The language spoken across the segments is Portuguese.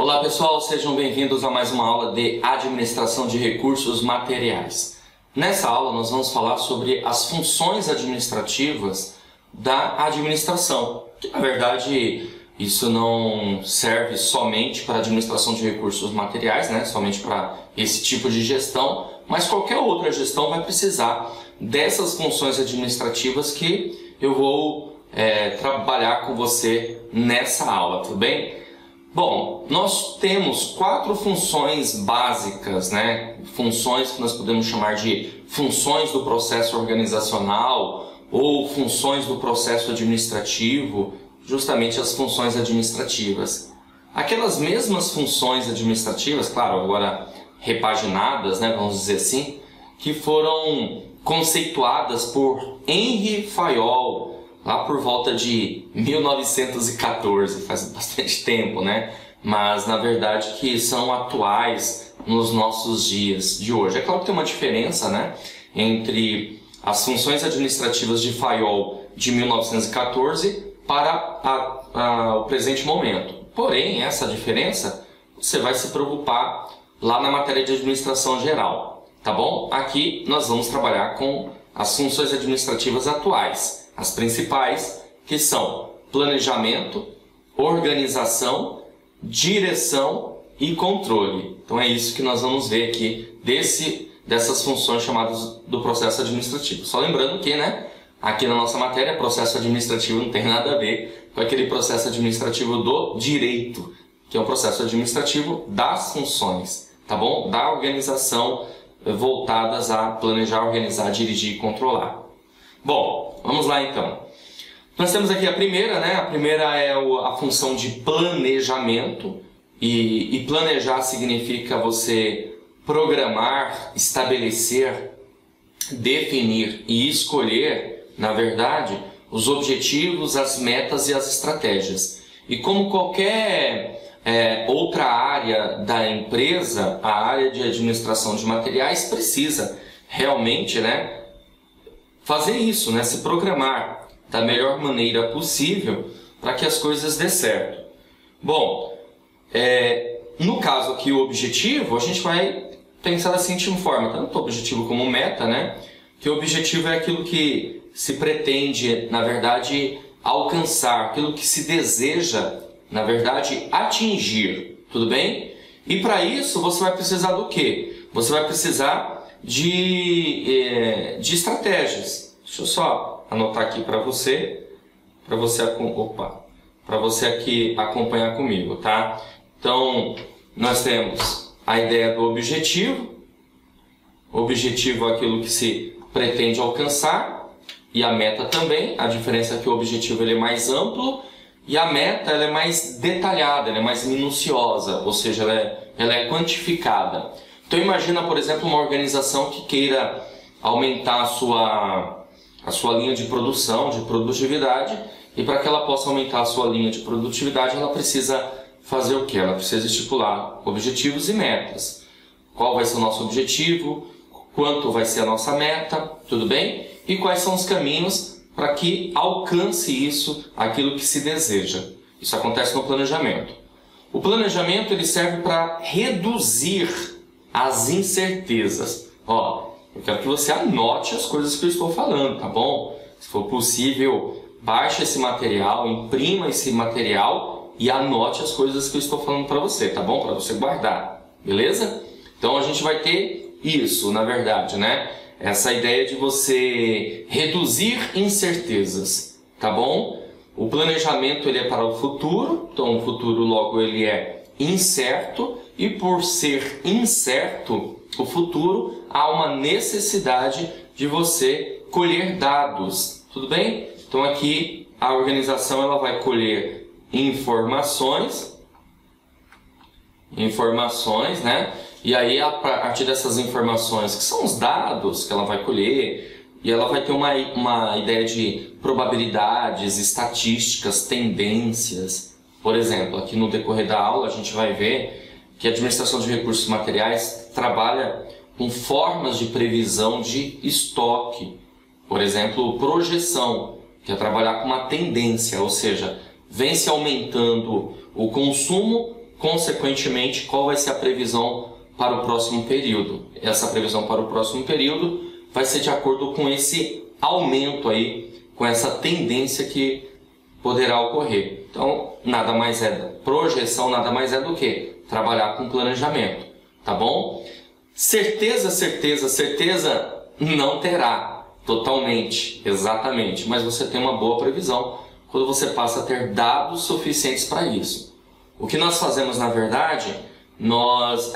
Olá pessoal, sejam bem-vindos a mais uma aula de Administração de Recursos Materiais. Nessa aula nós vamos falar sobre as funções administrativas da administração. Que, na verdade, isso não serve somente para a administração de recursos materiais, né? Somente para esse tipo de gestão, mas qualquer outra gestão vai precisar dessas funções administrativas que eu vou trabalhar com você nessa aula, tudo bem? Bom, nós temos 4 funções básicas, né? Funções que nós podemos chamar de funções do processo organizacional ou funções do processo administrativo, justamente as funções administrativas. Aquelas mesmas funções administrativas, claro, agora repaginadas, né, vamos dizer assim, que foram conceituadas por Henri Fayol, lá por volta de 1914, faz bastante tempo, né? Mas na verdade que são atuais nos nossos dias de hoje. É claro que tem uma diferença, né, entre as funções administrativas de Fayol de 1914 para o presente momento. Porém, essa diferença você vai se preocupar lá na matéria de administração geral, tá bom? Aqui nós vamos trabalhar com as funções administrativas atuais. As principais, que são planejamento, organização, direção e controle. Então é isso que nós vamos ver aqui dessas funções chamadas do processo administrativo. Só lembrando que, né, aqui na nossa matéria, processo administrativo não tem nada a ver com aquele processo administrativo do direito, que é um processo administrativo das funções, tá bom? Da organização voltadas a planejar, organizar, dirigir e controlar. Bom, vamos lá então. Nós temos aqui a primeira, né? A primeira é a função de planejamento. E planejar significa você programar, estabelecer, definir e escolher, na verdade, os objetivos, as metas e as estratégias. E como qualquer outra área da empresa, a área de administração de materiais precisa realmente, né, fazer isso, né? Se programar da melhor maneira possível para que as coisas dê certo. Bom, no caso aqui o objetivo, a gente vai pensar da seguinte forma, tanto o objetivo como meta, né? Que o objetivo é aquilo que se pretende, na verdade, alcançar, aquilo que se deseja, na verdade, atingir, tudo bem? E para isso você vai precisar do quê? Você vai precisar de estratégias. Deixa eu só anotar aqui para você aqui acompanhar comigo, tá? Então, nós temos a ideia do objetivo. O objetivo é aquilo que se pretende alcançar e a meta também. A diferença é que o objetivo ele é mais amplo e a meta ela é mais detalhada, ela é mais minuciosa, ou seja, ela é quantificada. Então imagina, por exemplo, uma organização que queira aumentar a sua linha de produção, de produtividade, e para que ela possa aumentar a sua linha de produtividade, ela precisa fazer o quê? Ela precisa estipular objetivos e metas. Qual vai ser o nosso objetivo? Quanto vai ser a nossa meta? Tudo bem? E quais são os caminhos para que alcance isso, aquilo que se deseja? Isso acontece no planejamento. O planejamento ele serve para reduzir as incertezas. Ó, eu quero que você anote as coisas que eu estou falando, tá bom? Se for possível, baixe esse material, imprima esse material e anote as coisas que eu estou falando para você, tá bom? Para você guardar, beleza? Então a gente vai ter isso, na verdade, né? Essa ideia de você reduzir incertezas, tá bom? O planejamento ele é para o futuro, então o futuro logo ele é incerto. E por ser incerto o futuro, há uma necessidade de você colher dados, tudo bem? Então aqui a organização ela vai colher informações, né? E aí a partir dessas informações, que são os dados que ela vai colher, e ela vai ter uma ideia de probabilidades, estatísticas, tendências. Por exemplo, aqui no decorrer da aula a gente vai ver que a administração de recursos materiais trabalha com formas de previsão de estoque. Por exemplo, projeção, que é trabalhar com uma tendência, ou seja, vem se aumentando o consumo consequentemente, qual vai ser a previsão para o próximo período. Essa previsão para o próximo período vai ser de acordo com esse aumento aí, com essa tendência que poderá ocorrer. Então, nada mais é projeção, nada mais é do que trabalhar com planejamento, tá bom? Certeza não terá totalmente, exatamente, mas você tem uma boa previsão quando você passa a ter dados suficientes para isso. O que nós fazemos, na verdade, nós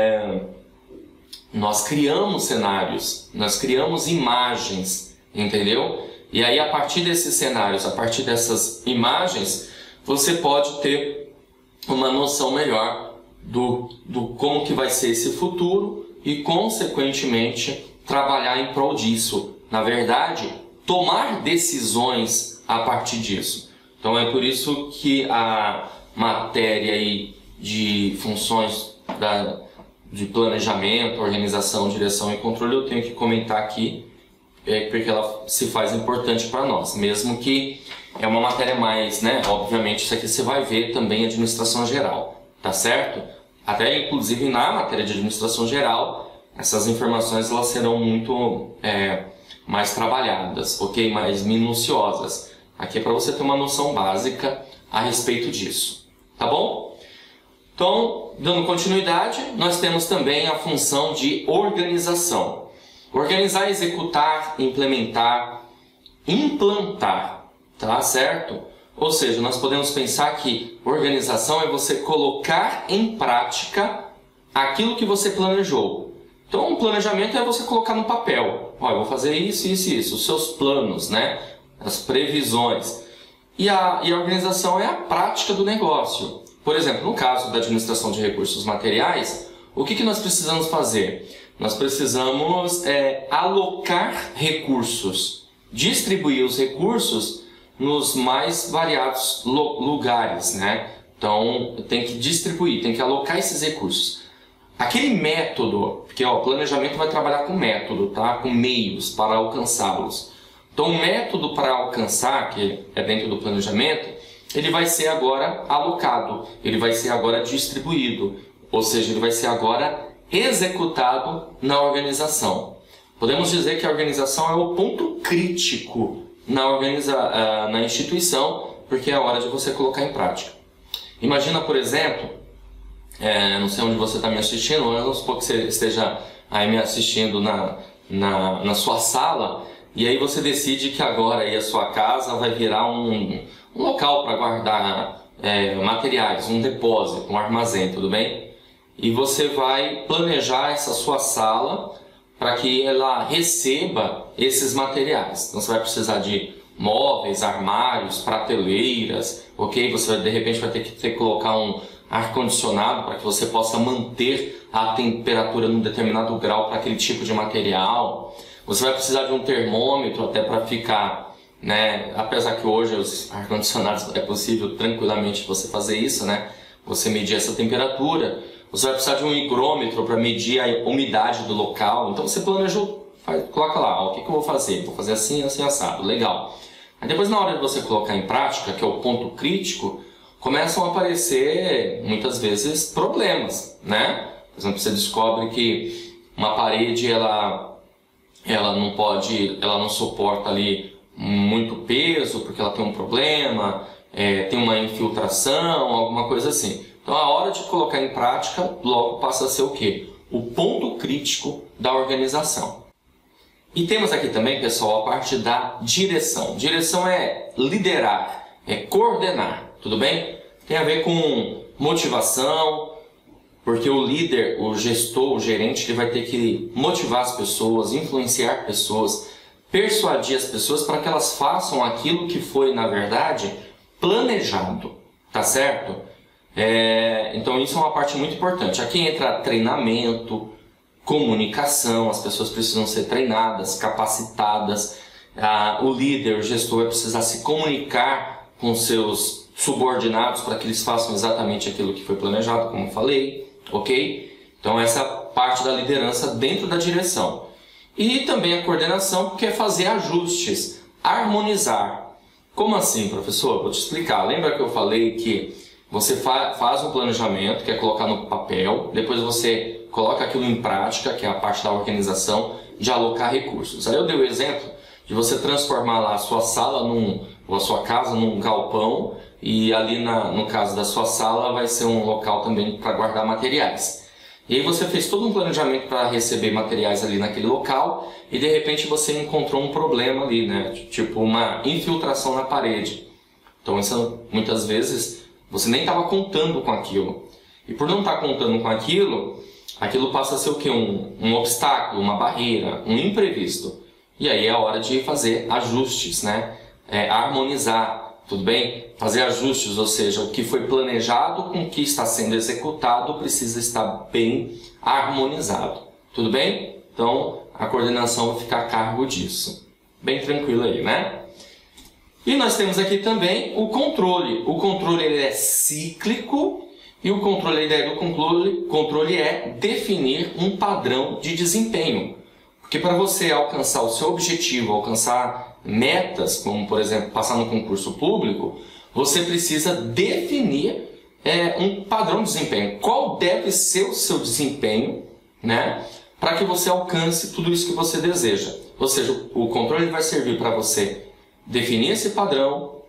criamos cenários, nós criamos imagens, entendeu? E aí, a partir desses cenários, a partir dessas imagens, você pode ter uma noção melhor do como que vai ser esse futuro e, consequentemente, trabalhar em prol disso. Na verdade, tomar decisões a partir disso. Então, é por isso que a matéria aí de funções de planejamento, organização, direção e controle eu tenho que comentar aqui, porque ela se faz importante para nós, mesmo que é uma matéria mais, né? Obviamente isso aqui você vai ver também administração geral, tá certo? Até inclusive na matéria de administração geral, essas informações elas serão muito mais trabalhadas, ok? Mais minuciosas. Aqui é para você ter uma noção básica a respeito disso, tá bom? Então, dando continuidade, nós temos também a função de organização. Organizar, executar, implementar, implantar, tá certo? Ou seja, nós podemos pensar que organização é você colocar em prática aquilo que você planejou. Então, um planejamento é você colocar no papel. Ó, eu vou fazer isso, isso e isso, os seus planos, né? As previsões. E a organização é a prática do negócio. Por exemplo, no caso da administração de recursos materiais, o que nós precisamos fazer? Nós precisamos alocar recursos, distribuir os recursos nos mais variados lugares, né? Então, tem que distribuir, tem que alocar esses recursos. Aquele método, porque o planejamento vai trabalhar com método, tá? Com meios para alcançá-los. Então, o método para alcançar, que é dentro do planejamento, ele vai ser agora alocado, ele vai ser agora distribuído, ou seja, ele vai ser agora executado na organização. Podemos dizer que a organização é o ponto crítico na instituição, porque é a hora de você colocar em prática. Imagina, por exemplo, não sei onde você está me assistindo, mas vamos supor que você esteja aí me assistindo na sua sala, e aí você decide que agora aí a sua casa vai virar um local para guardar materiais, um depósito, um armazém, tudo bem? E você vai planejar essa sua sala para que ela receba esses materiais. Então você vai precisar de móveis, armários, prateleiras, ok? Você de repente vai ter que colocar um ar-condicionado para que você possa manter a temperatura num determinado grau para aquele tipo de material. Você vai precisar de um termômetro até para ficar, né? Apesar que hoje os ar-condicionados é possível tranquilamente você fazer isso, né? Você medir essa temperatura. Você vai precisar de um higrômetro para medir a umidade do local. Então você planejou, coloca lá, o que eu vou fazer? Vou fazer assim, assim, assado, legal. Aí depois na hora de você colocar em prática, que é o ponto crítico, começam a aparecer muitas vezes problemas, né? Por exemplo, você descobre que uma parede ela não suporta ali muito peso porque ela tem um problema, tem uma infiltração, alguma coisa assim. Então a hora de colocar em prática logo passa a ser o quê? O ponto crítico da organização. E temos aqui também, pessoal, a parte da direção. Direção é liderar, é coordenar, tudo bem? Tem a ver com motivação, porque o líder, o gestor, o gerente, ele vai ter que motivar as pessoas, influenciar pessoas, persuadir as pessoas para que elas façam aquilo que foi, na verdade, planejado, tá certo? Então isso é uma parte muito importante. Aqui entra treinamento, comunicação, as pessoas precisam ser treinadas, capacitadas. O líder, o gestor vai precisar se comunicar com seus subordinados para que eles façam exatamente aquilo que foi planejado, como eu falei, ok? Então essa parte da liderança dentro da direção. E também a coordenação, que é fazer ajustes, harmonizar. Como assim, professor? Vou te explicar. Lembra que eu falei que você faz um planejamento, que é colocar no papel, depois você coloca aquilo em prática, que é a parte da organização, de alocar recursos. Aí eu dei o exemplo de você transformar lá a sua sala ou a sua casa num galpão, e ali no caso da sua sala vai ser um local também para guardar materiais. E aí você fez todo um planejamento para receber materiais ali naquele local e de repente você encontrou um problema ali, né? Tipo uma infiltração na parede. Então isso, muitas vezes você nem estava contando com aquilo. E por não estar contando com aquilo, aquilo passa a ser o quê? Um obstáculo, uma barreira, um imprevisto. E aí é a hora de fazer ajustes, né? Harmonizar, tudo bem? Fazer ajustes, ou seja, o que foi planejado com o que está sendo executado precisa estar bem harmonizado. Tudo bem? Então a coordenação vai ficar a cargo disso. Bem tranquilo aí, né? E nós temos aqui também o controle. O controle ele é cíclico e a ideia do controle é definir um padrão de desempenho. Porque para você alcançar o seu objetivo, alcançar metas, como por exemplo passar no concurso público, você precisa definir um padrão de desempenho. Qual deve ser o seu desempenho, né, para que você alcance tudo isso que você deseja. Ou seja, o controle vai servir para você definir esse padrão,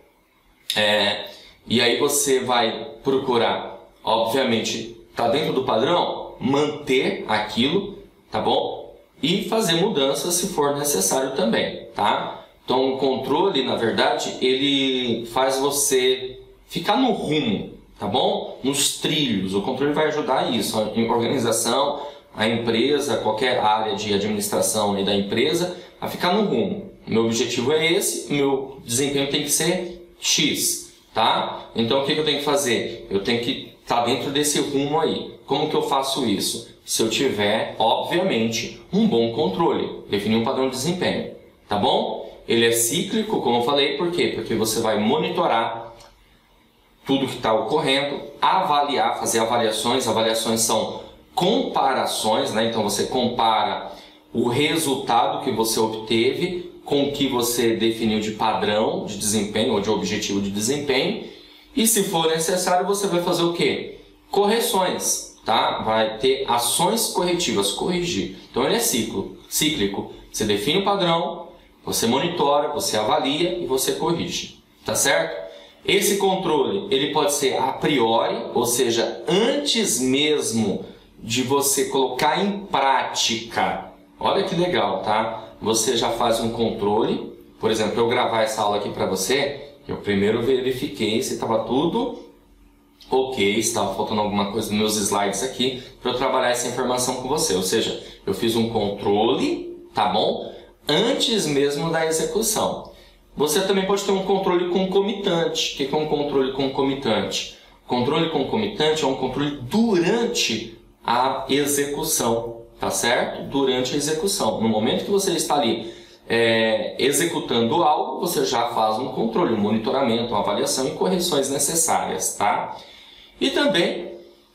e aí você vai procurar, obviamente, estar dentro do padrão, manter aquilo, tá bom? E fazer mudanças se for necessário também, tá? Então o controle, na verdade, ele faz você ficar no rumo, tá bom? Nos trilhos. O controle vai ajudar isso, a organização, a empresa, qualquer área de administração aí da empresa, a ficar no rumo. Meu objetivo é esse, meu desempenho tem que ser X, tá? Então o que eu tenho que fazer? Eu tenho que estar dentro desse rumo aí. Como que eu faço isso? Se eu tiver, obviamente, um bom controle, definir um padrão de desempenho, tá bom? Ele é cíclico, como eu falei, por quê? Porque você vai monitorar tudo que está ocorrendo, avaliar, fazer avaliações. Avaliações são comparações, né? Então você compara o resultado que você obteve com o que você definiu de padrão de desempenho ou de objetivo de desempenho, e se for necessário você vai fazer o quê? Correções, tá? Vai ter ações corretivas, corrigir. Então ele é cíclico. Você define o padrão, você monitora, você avalia e você corrige, tá certo? Esse controle ele pode ser a priori, ou seja, antes mesmo de você colocar em prática. Olha que legal, tá? Você já faz um controle. Por exemplo, eu gravar essa aula aqui para você, eu primeiro verifiquei se estava tudo ok, se estava faltando alguma coisa nos meus slides aqui, para eu trabalhar essa informação com você. Ou seja, eu fiz um controle, tá bom? Antes mesmo da execução. Você também pode ter um controle concomitante. O que é um controle concomitante? Controle concomitante é um controle durante a execução, tá certo? Durante a execução. No momento que você está ali executando algo, você já faz um controle, um monitoramento, uma avaliação e correções necessárias, tá? E também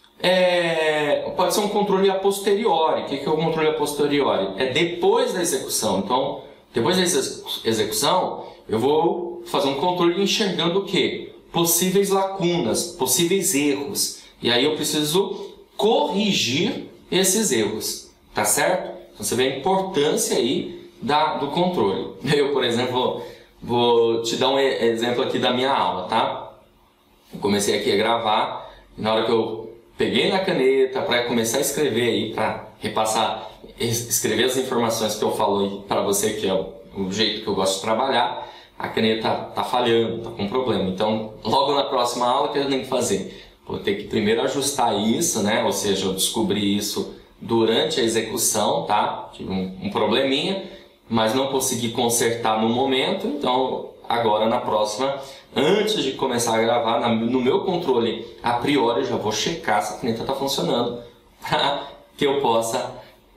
pode ser um controle a posteriori. O que é o controle a posteriori? É depois da execução. Então, depois da execução, eu vou fazer um controle enxergando o quê? Possíveis lacunas, possíveis erros. E aí eu preciso corrigir esses erros, tá certo? Então você vê a importância aí do controle. Eu, por exemplo, vou te dar um exemplo aqui da minha aula, tá? Eu comecei aqui a gravar, e na hora que eu peguei na caneta para começar a escrever aí, para repassar, escrever as informações que eu falo para você, que é o jeito que eu gosto de trabalhar, a caneta tá falhando, tá com problema. Então, logo na próxima aula, o que eu tenho que fazer? Vou ter que primeiro ajustar isso, né? Ou seja, eu descobri isso durante a execução, tá? Tive um probleminha, mas não consegui consertar no momento. Então, agora na próxima, antes de começar a gravar, no meu controle a priori, eu já vou checar se a caneta está funcionando para que eu possa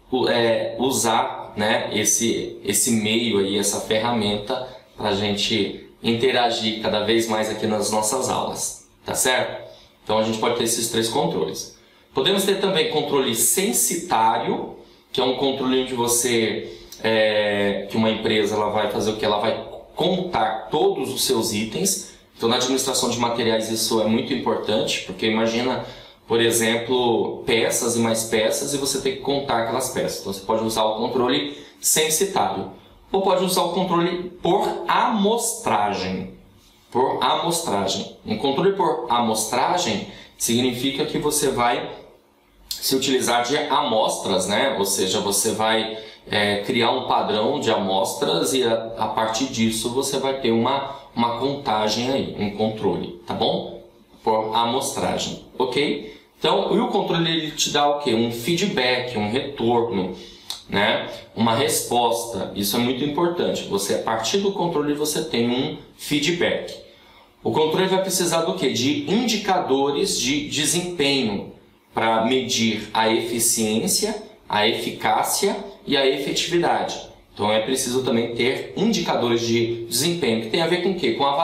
usar, né, esse meio aí, essa ferramenta para a gente interagir cada vez mais aqui nas nossas aulas, tá certo? Então a gente pode ter esses três controles. Podemos ter também controle censitário, que é um controle onde você, que uma empresa ela vai fazer o que? Ela vai contar todos os seus itens. Então, na administração de materiais isso é muito importante, porque imagina, por exemplo, peças e mais peças e você tem que contar aquelas peças. Então, você pode usar o controle censitário ou pode usar o controle por amostragem. Por amostragem. Um controle por amostragem significa que você vai se utilizar de amostras, né? Ou seja, você vai criar um padrão de amostras e a partir disso você vai ter uma contagem aí, um controle, tá bom? Por amostragem, ok? Então, o controle ele te dá o quê? Um feedback, um retorno, né? Uma resposta. Isso é muito importante. Você, a partir do controle você tem um feedback. O controle vai precisar do quê? De indicadores de desempenho para medir a eficiência, a eficácia e a efetividade. Então é preciso também ter indicadores de desempenho, que tem a ver com o quê? Com a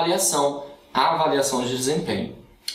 avaliação de desempenho.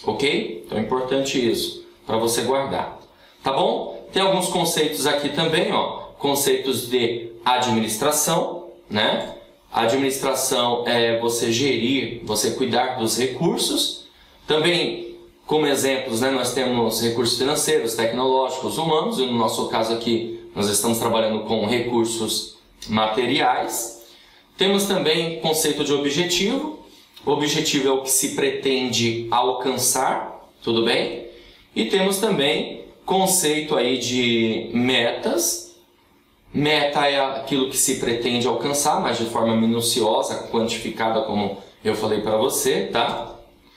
Ok? Então é importante isso para você guardar. Tá bom? Tem alguns conceitos aqui também, ó. Conceitos de administração, né? Administração é você gerir, você cuidar dos recursos. Também, como exemplos, né, nós temos recursos financeiros, tecnológicos, humanos, e no nosso caso aqui nós estamos trabalhando com recursos materiais. Temos também conceito de objetivo. O objetivo é o que se pretende alcançar, tudo bem? E temos também conceito aí de metas. Meta é aquilo que se pretende alcançar, mas de forma minuciosa, quantificada, como eu falei para você, tá?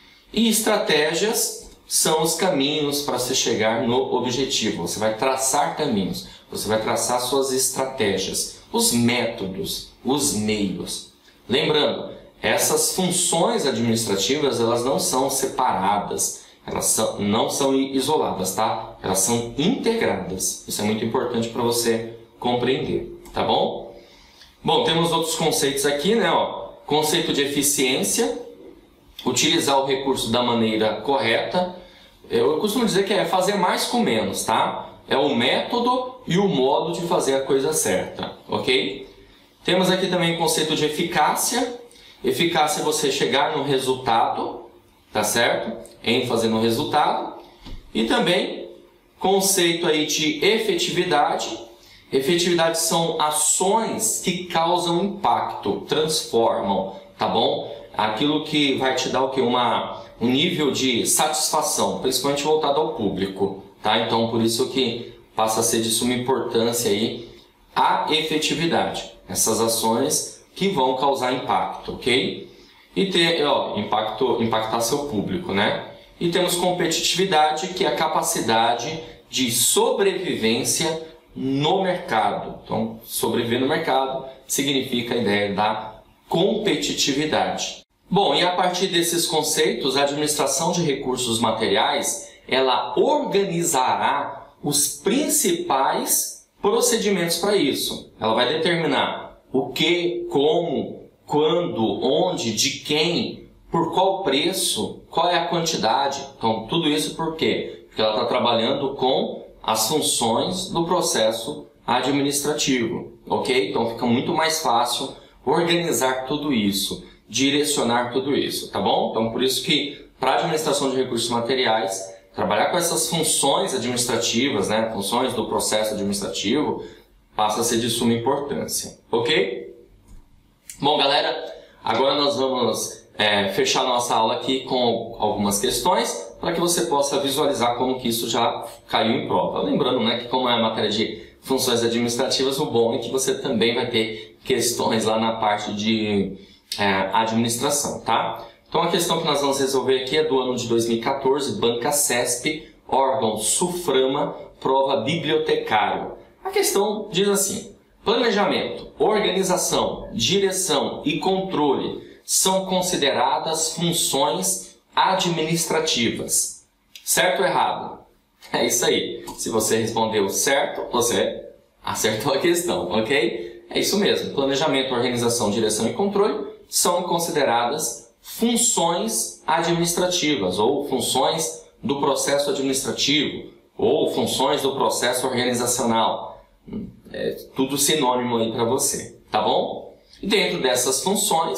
E estratégias são os caminhos para se chegar no objetivo. Você vai traçar caminhos, você vai traçar suas estratégias, os métodos, os meios. Lembrando, essas funções administrativas, elas não são separadas, não são isoladas, tá? Elas são integradas. Isso é muito importante para você compreender, tá bom? Bom, temos outros conceitos aqui, né? Ó, conceito de eficiência, utilizar o recurso da maneira correta. Eu costumo dizer que é fazer mais com menos, tá? É o método e o modo de fazer a coisa certa, ok? Temos aqui também o conceito de eficácia. Eficácia é você chegar no resultado, tá certo? ênfase no resultado. E também conceito aí de efetividade. Efetividade são ações que causam impacto, transformam, tá bom? Aquilo que vai te dar o quê? Um nível de satisfação, principalmente voltado ao público, tá? Então, por isso que passa a ser de suma importância aí a efetividade. Essas ações que vão causar impacto, ok? E ter, impactar seu público, né? E temos competitividade, que é a capacidade de sobrevivência no mercado. Então, sobreviver no mercado significa a ideia da competitividade. Bom, e a partir desses conceitos, a administração de recursos materiais, ela organizará os principais procedimentos para isso. Ela vai determinar o que, como, quando, onde, de quem, por qual preço, qual é a quantidade. Então, tudo isso por quê? Porque ela está trabalhando com as funções do processo administrativo, ok? Então fica muito mais fácil organizar tudo isso, direcionar tudo isso, tá bom? Então por isso que para a administração de recursos materiais, trabalhar com essas funções administrativas, né, funções do processo administrativo, passa a ser de suma importância, ok? Bom, galera, agora nós vamos fechar nossa aula aqui com algumas questões para que você possa visualizar como que isso já caiu em prova. Lembrando, né, que como é a matéria de funções administrativas, o bom é que você também vai ter questões lá na parte de administração, tá? Então a questão que nós vamos resolver aqui é do ano de 2014, Banca CESP, órgão SUFRAMA, prova bibliotecário. A questão diz assim: planejamento, organização, direção e controle são consideradas funções administrativas. Certo ou errado? É isso aí. Se você respondeu certo, você acertou a questão, ok? É isso mesmo. Planejamento, organização, direção e controle são consideradas funções administrativas ou funções do processo administrativo ou funções do processo organizacional. É tudo sinônimo aí para você, tá bom? E dentro dessas funções,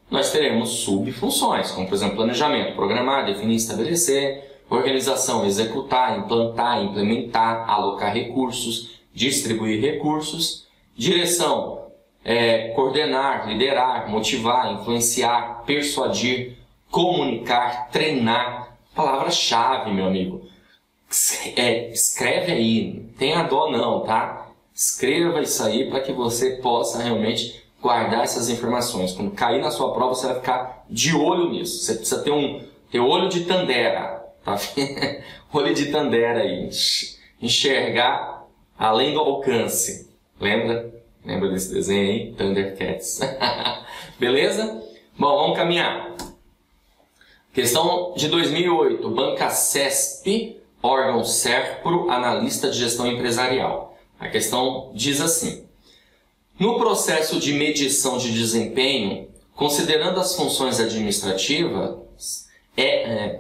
nós teremos subfunções, como por exemplo planejamento, programar, definir, estabelecer, organização, executar, implantar, implementar, alocar recursos, distribuir recursos, direção, coordenar, liderar, motivar, influenciar, persuadir, comunicar, treinar. Palavra-chave, meu amigo. Escreve aí, não tenha dó não, tá? Escreva isso aí para que você possa realmente guardar essas informações. Quando cair na sua prova, você vai ficar de olho nisso. Você precisa ter olho de Tandera, tá? Olho de Tandera aí. Enxergar além do alcance. Lembra? Lembra desse desenho aí? Thundercats. Beleza? Bom, vamos caminhar. Questão de 2008. Banca CESP, órgão SERPRO, analista de gestão empresarial. A questão diz assim: no processo de medição de desempenho, considerando as funções administrativas, é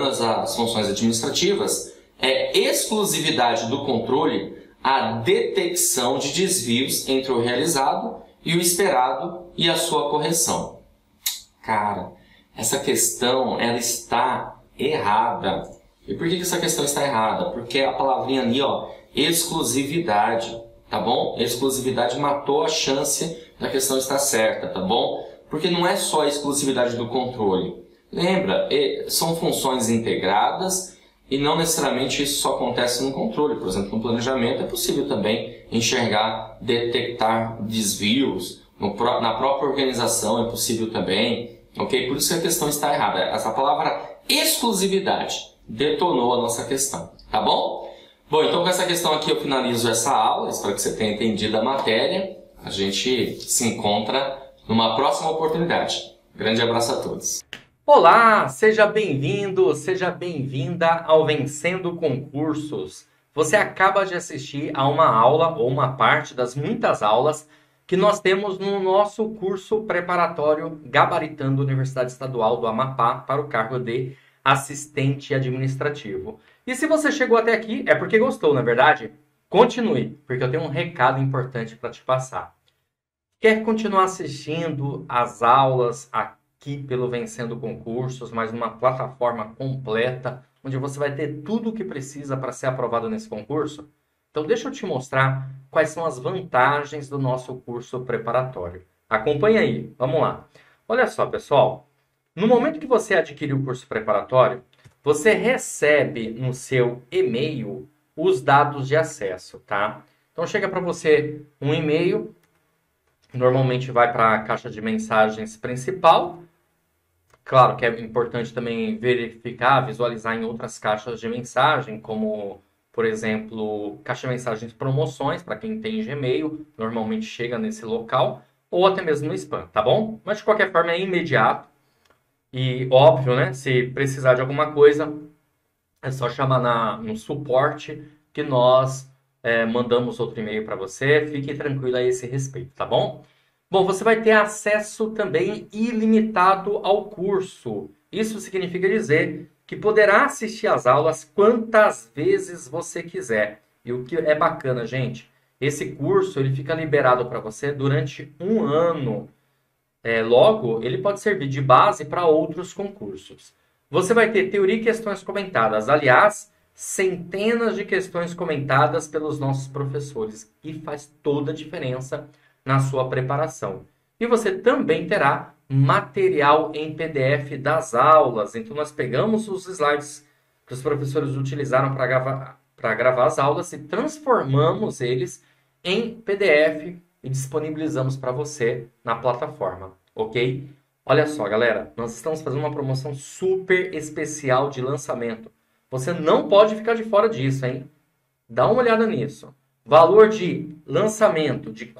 exclusividade do controle a detecção de desvios entre o realizado e o esperado e a sua correção. Cara, essa questão ela está errada. E por que essa questão está errada? Porque a palavrinha ali, ó, exclusividade, tá bom? Exclusividade matou a chance da questão estar certa, tá bom? Porque não é só a exclusividade do controle. Lembra, são funções integradas e não necessariamente isso só acontece no controle. Por exemplo, no planejamento é possível também enxergar, detectar desvios. Na própria organização é possível também, ok? Por isso que a questão está errada. Essa palavra exclusividade detonou a nossa questão, tá bom? Bom, então com essa questão aqui eu finalizo essa aula. Espero que você tenha entendido a matéria. A gente se encontra numa próxima oportunidade. Grande abraço a todos. Olá, seja bem-vindo, seja bem-vinda ao Vencendo Concursos. Você acaba de assistir a uma aula ou uma parte das muitas aulas que nós temos no nosso curso preparatório Gabaritando Universidade Estadual do Amapá para o cargo de assistente administrativo. E se você chegou até aqui, é porque gostou, não é verdade? Continue, porque eu tenho um recado importante para te passar. Quer continuar assistindo as aulas aqui pelo Vencendo Concursos, mas numa plataforma completa, onde você vai ter tudo o que precisa para ser aprovado nesse concurso? Então deixa eu te mostrar quais são as vantagens do nosso curso preparatório. Acompanha aí, vamos lá. Olha só, pessoal, no momento que você adquirir o curso preparatório, você recebe no seu e-mail os dados de acesso, tá? Então chega para você um e-mail, normalmente vai para a caixa de mensagens principal. Claro que é importante também verificar, visualizar em outras caixas de mensagem, como, por exemplo, caixa de mensagens promoções, para quem tem Gmail, normalmente chega nesse local, ou até mesmo no spam, tá bom? Mas de qualquer forma é imediato. E óbvio, né? Se precisar de alguma coisa, é só chamar no suporte que nós mandamos outro e-mail para você. Fique tranquilo a esse respeito, tá bom? Bom, você vai ter acesso também ilimitado ao curso. Isso significa dizer que poderá assistir às aulas quantas vezes você quiser. E o que é bacana, gente, esse curso ele fica liberado para você durante um ano. Logo, ele pode servir de base para outros concursos. Você vai ter teoria e questões comentadas. Aliás, centenas de questões comentadas pelos nossos professores. E faz toda a diferença na sua preparação. E você também terá material em PDF das aulas. Então, nós pegamos os slides que os professores utilizaram para gravar as aulas e transformamos eles em PDF e disponibilizamos para você na plataforma, ok? Olha só, galera, nós estamos fazendo uma promoção super especial de lançamento. Você não pode ficar de fora disso, hein? Dá uma olhada nisso. Valor de lançamento de R$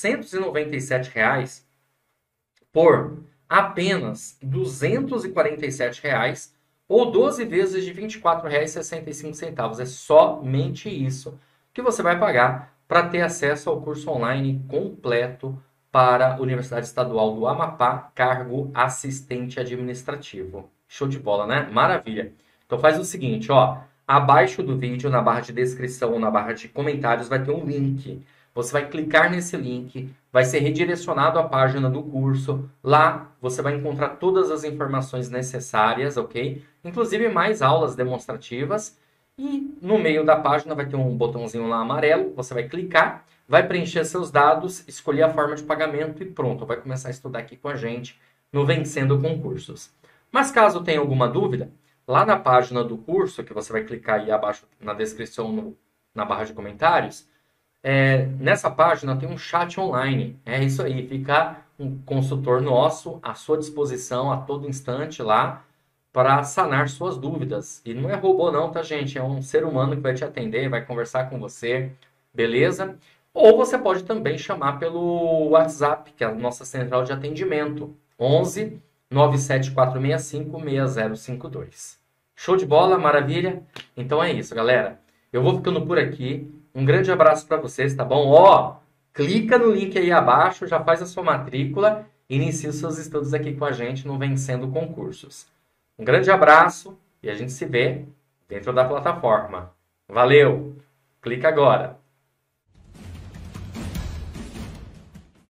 497 por apenas R$ 247 ou 12 vezes de R$ 24,65. É somente isso que você vai pagar para ter acesso ao curso online completo para a Universidade Estadual do Amapá, cargo assistente administrativo. Show de bola, né? Maravilha. Então faz o seguinte, ó, abaixo do vídeo, na barra de descrição ou na barra de comentários, vai ter um link. Você vai clicar nesse link, vai ser redirecionado à página do curso. Lá você vai encontrar todas as informações necessárias, ok? Inclusive mais aulas demonstrativas. E no meio da página vai ter um botãozinho lá amarelo, você vai clicar, vai preencher seus dados, escolher a forma de pagamento e pronto, vai começar a estudar aqui com a gente no Vencendo Concursos. Mas caso tenha alguma dúvida, lá na página do curso, que você vai clicar aí abaixo na descrição, na barra de comentários, nessa página tem um chat online. É isso aí, fica um consultor nosso à sua disposição a todo instante lá para sanar suas dúvidas. E não é robô não, tá, gente? É um ser humano que vai te atender, vai conversar com você, beleza? Ou você pode também chamar pelo WhatsApp, que é a nossa central de atendimento, 11 97465 6052. Show de bola, maravilha? Então é isso, galera. Eu vou ficando por aqui. Um grande abraço para vocês, tá bom? Ó, clica no link aí abaixo, já faz a sua matrícula e inicia os seus estudos aqui com a gente no Vencendo Concursos. Um grande abraço e a gente se vê dentro da plataforma. Valeu! Clica agora!